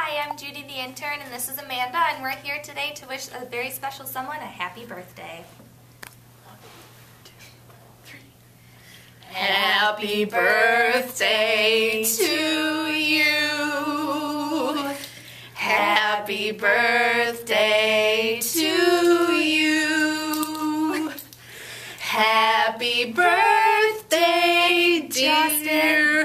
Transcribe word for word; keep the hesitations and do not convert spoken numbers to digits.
Hi, I'm Judy the intern, and this is Amanda, and we're here today to wish a very special someone a happy birthday. One, two, three. Happy birthday to you. Happy birthday to you. Happy birthday, dear